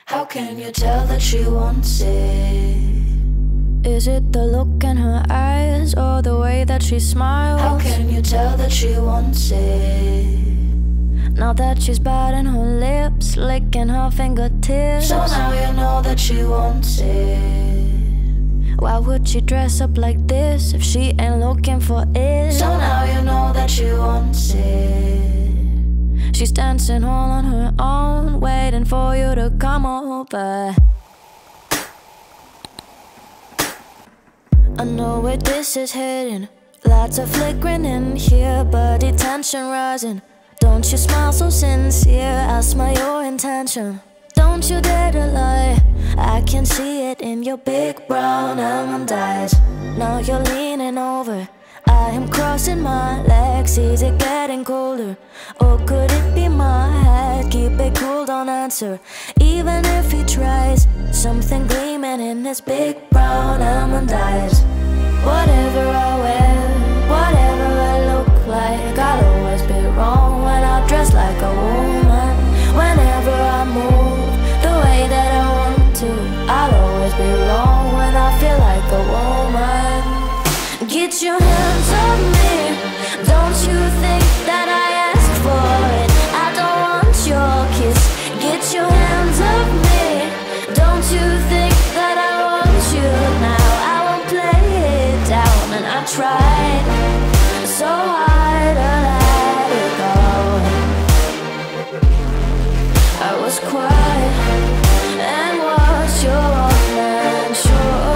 How can you tell that she wants it? Is it the look in her eyes or the way that she smiles? How can you tell that she wants it? Now that she's biting her lips, licking her fingertips, so now you know that she wants it. Why would she dress up like this if she ain't looking for it? So now you know that she wants it. She's dancing all on her own, waiting for you to come over. I know where this is heading. Lots of flickering in here, body tension rising. Don't you smile so sincere, I smell your intention. Don't you dare to lie, I can see it in your big brown almond eyes. Now you're leaning over, I am crossing my legs. Is it getting colder? Or could it be my head? Keep it cool, don't answer. Even if he tries, something gleaming in his big brown almond eyes. Whatever I wear, whatever I look like, I'll always be wrong when I dress like a woman. Whenever I move the way that I want to, I'll always be wrong when I feel like a woman. Get your hands on me, don't you think that I asked for it? I don't want your kiss. Get your hands off me, don't you think that I want you now? I won't play it down, and I tried so hard to let it go. I was quiet and watched your man show.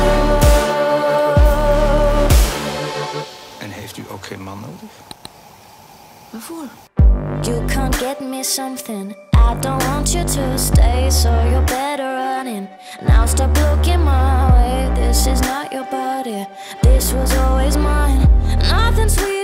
Ook geen man nodig? Waarvoor? You can't get me something. I don't want you to stay, so you're better running. Now stop looking my way. This is not your body. This was always mine. Nothing sweet.